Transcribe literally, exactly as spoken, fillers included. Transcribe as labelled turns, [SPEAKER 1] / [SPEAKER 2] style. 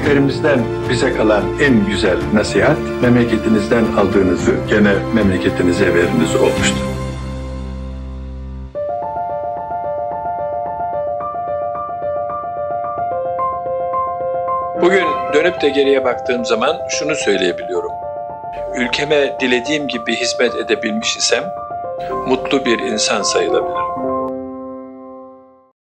[SPEAKER 1] Büyüklerimizden bize kalan en güzel nasihat, memleketinizden aldığınızı gene memleketinize veriniz olmuştur. Bugün dönüp de geriye baktığım zaman şunu söyleyebiliyorum. Ülkeme dilediğim gibi hizmet edebilmiş isem mutlu bir insan sayılabilirim.